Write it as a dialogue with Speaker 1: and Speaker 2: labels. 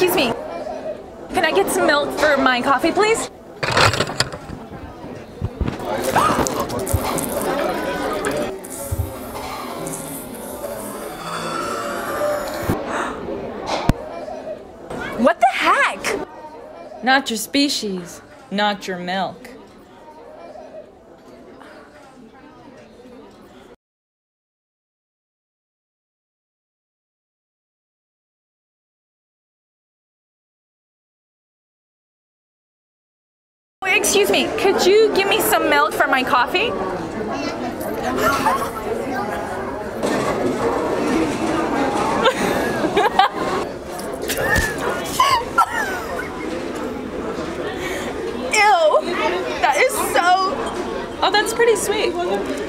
Speaker 1: excuse me. Can I get some milk for my coffee, please? What the heck?
Speaker 2: Not your species, not your milk.
Speaker 1: Excuse me, could you give me some milk for my coffee? Ew, that is so...
Speaker 2: Oh, that's pretty sweet.